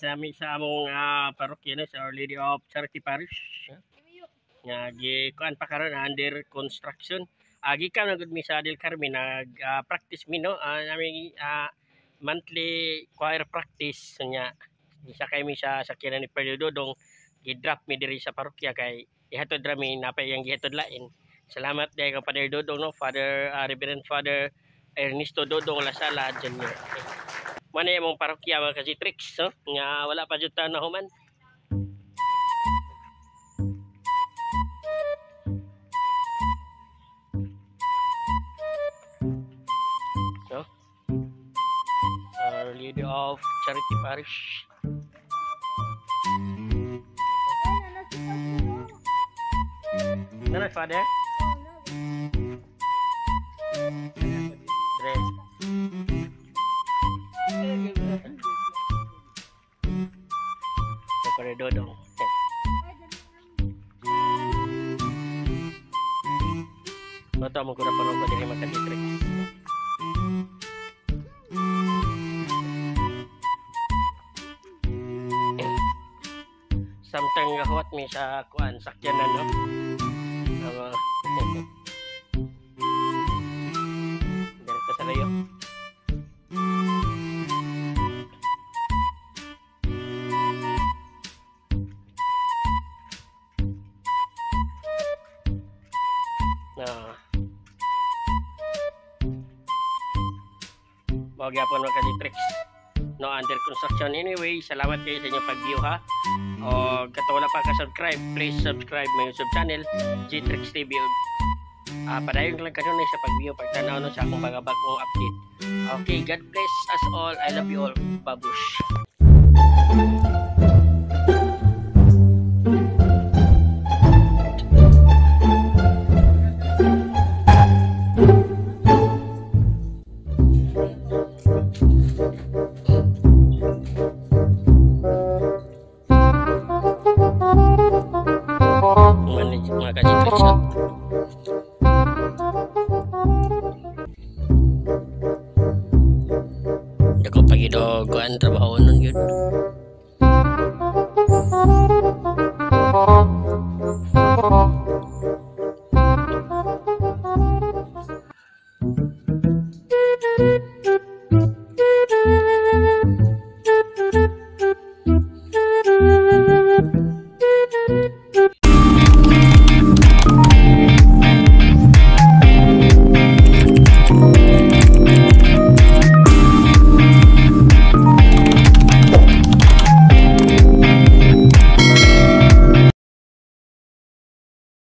sa among parokya no, sa Our Lady of Charity Parish. Nga gikuan pa karon under construction. Gikan na gud mi sa Del Carmen practice mi no, nami monthly choir practice nya. Isa kay mi sa sakyanan ni Pedro Dodong gi-drop mi diri sa parokya kay ihatod ra mi napay yang gihatod lain. Salamat day kay Father Dodong no, Father Reverend Father Ernesto Dodong Lasala Jr. Mano yung mong parokya mga kasitrix no? Nga wala pa dyan na human. So, Our Lady of Charity Parish. Ano, Father? Dre. Father Dodong. Ito mo ko na parang ko diri makaditrix. Samtang gahuat mi sa kuan sakyanan no. Dito sa layo. Wag yapon mga kasitrix. No, under construction anyway. Salamat kayo sa inyong pag-view ha. O kato wala pa ka-subscribe, please subscribe my YouTube channel, G-Trix TV. Padayon lang kayo na sa pag-view, pagtanaw no sa akong mga bagong update. Okay, God bless us all. I love you all. Babush. Mga kasitrix